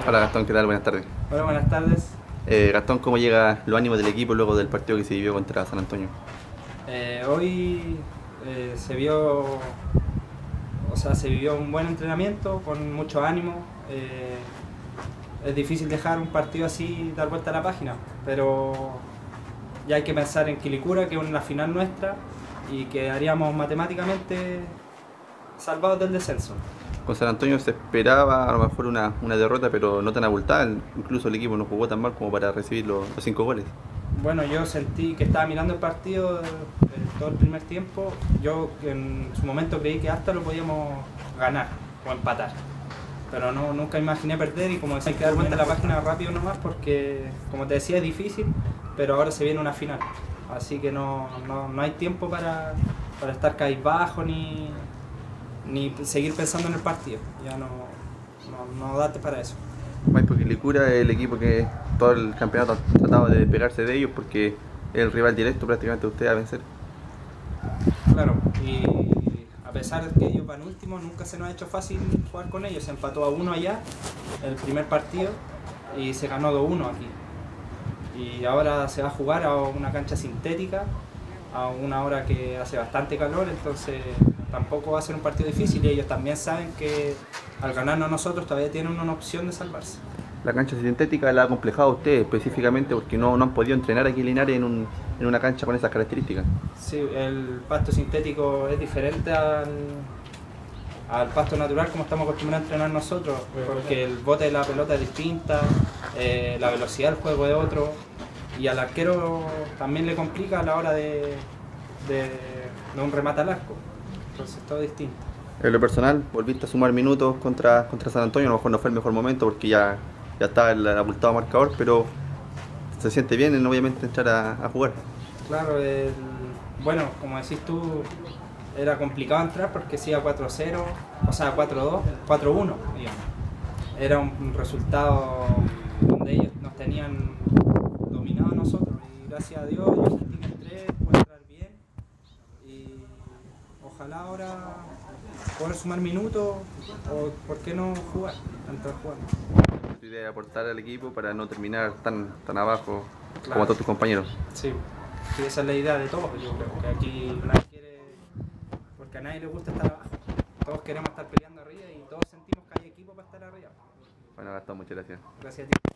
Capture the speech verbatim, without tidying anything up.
Hola Gastón, ¿qué tal? Buenas tardes. Hola, buenas tardes. Eh, Gastón, ¿cómo llega los ánimos del equipo luego del partido que se vivió contra San Antonio? Eh, hoy eh, se vio, o sea, se vivió un buen entrenamiento con mucho ánimo. Eh, es difícil dejar un partido así, dar vuelta a la página, pero ya hay que pensar en Quilicura, que es una final nuestra y que haríamos matemáticamente salvados del descenso. Con San Antonio se esperaba a lo mejor una, una derrota, pero no tan abultada. Incluso el equipo no jugó tan mal como para recibir los, los cinco goles. Bueno, yo sentí que estaba mirando el partido eh, todo el primer tiempo. Yo en su momento creí que hasta lo podíamos ganar o empatar. Pero no, nunca imaginé perder y como decía, hay que dar vuelta a la página rápido nomás porque, como te decía, es difícil, pero ahora se viene una final. Así que no, no, no hay tiempo para, para estar cabizbajo ni, ni seguir pensando en el partido. Ya no, no, no date para eso. Maipo Quilicura es el equipo que todo el campeonato ha tratado de despegarse de ellos porque es el rival directo prácticamente de ustedes a vencer. Claro, y a pesar de que ellos van últimos, nunca se nos ha hecho fácil jugar con ellos. Se empató a uno allá, el primer partido, y se ganó dos uno aquí. Y ahora se va a jugar a una cancha sintética, a una hora que hace bastante calor, entonces tampoco va a ser un partido difícil y ellos también saben que al ganarnos nosotros todavía tienen una opción de salvarse. La cancha sintética la ha complejado a ustedes específicamente porque no, no han podido entrenar aquí en Linares en, un, en una cancha con esas características. Sí, el pasto sintético es diferente al, al pasto natural como estamos acostumbrados a entrenar nosotros, porque el bote de la pelota es distinta, eh, la velocidad del juego es otro, y al arquero también le complica a la hora de, de, de un remate al arco, entonces todo es distinto. En lo personal, volviste a sumar minutos contra, contra San Antonio, a lo mejor no fue el mejor momento porque ya, ya estaba el abultado marcador, pero se siente bien en obviamente entrar a, a jugar. Claro, el, bueno, como decís tú, era complicado entrar porque si iba cuatro cero, o sea cuatro dos, cuatro uno, digamos. Era un resultado donde ellos nos tenían dominados a nosotros y gracias a Dios yo sentí que entré, pude entrar bien y ojalá ahora poder sumar minutos o por qué no jugar, entrar jugando. Tu idea es aportar al equipo para no terminar tan, tan abajo Claro. como todos tus compañeros. Sí, sí, esa es la idea de todos, yo creo que aquí nadie quiere, porque a nadie le gusta estar abajo, todos queremos estar peleando arriba y todos sentimos que hay equipo para estar arriba. Bueno, Gastón, muchas gracias. Gracias a ti.